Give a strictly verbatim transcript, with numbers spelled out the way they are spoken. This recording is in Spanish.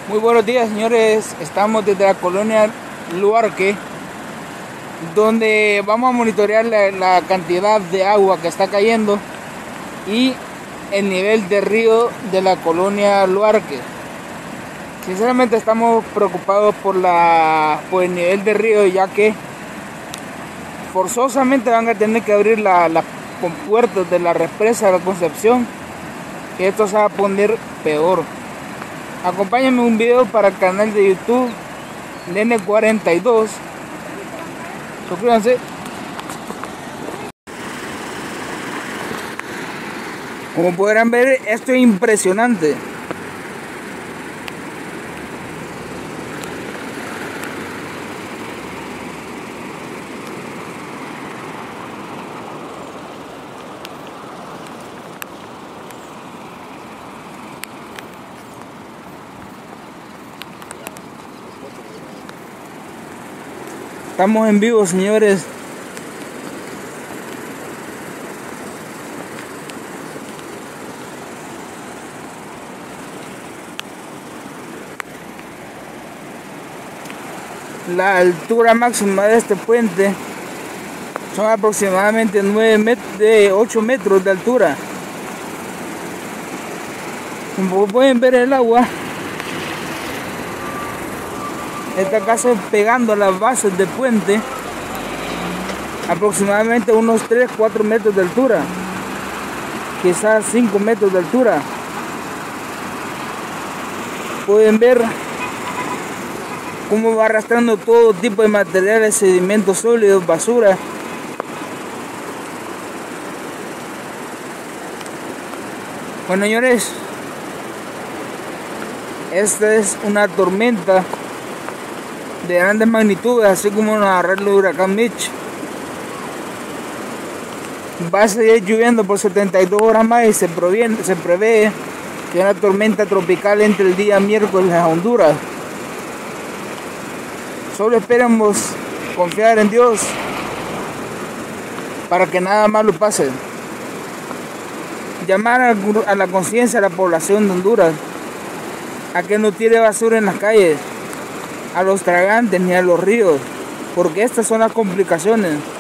Muy buenos días, señores. Estamos desde la colonia Luarque, donde vamos a monitorear la, la cantidad de agua que está cayendo y el nivel de río de la colonia Luarque. Sinceramente estamos preocupados por, la, por el nivel de río, ya que forzosamente van a tener que abrir las la compuertas de la represa de la Concepción, y esto se va a poner peor. Acompáñenme un video para el canal de YouTube Nene cuarenta y dos. Suscríbanse. Como podrán ver, esto es impresionante. Estamos en vivo, señores. La altura máxima de este puente son aproximadamente nueve metros, de ocho metros de altura. Como pueden ver, el agua está casi pegando a las bases del puente, aproximadamente unos tres a cuatro metros de altura, quizás cinco metros de altura. Pueden ver cómo va arrastrando todo tipo de materiales, sedimentos sólidos, basura. Bueno, señores, esta es una tormenta de grandes magnitudes, así como nos agarró el huracán Mitch. Va a seguir lloviendo por setenta y dos horas más y se, proviene, se prevé que una tormenta tropical entre el día miércoles a Honduras. Solo esperamos confiar en Dios para que nada malo pase. Llamar a, a la conciencia de la población de Honduras a que no tire basura en las calles, a los tragantes ni a los ríos, porque estas son las complicaciones.